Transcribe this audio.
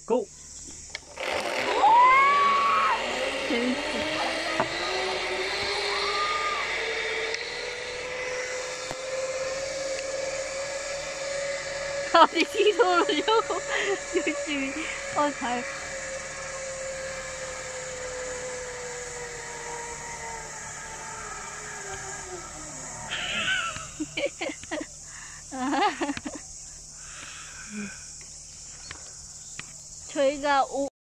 고! 재밌어. 어디 뒤로 오려고 열심히. 잘. 저희가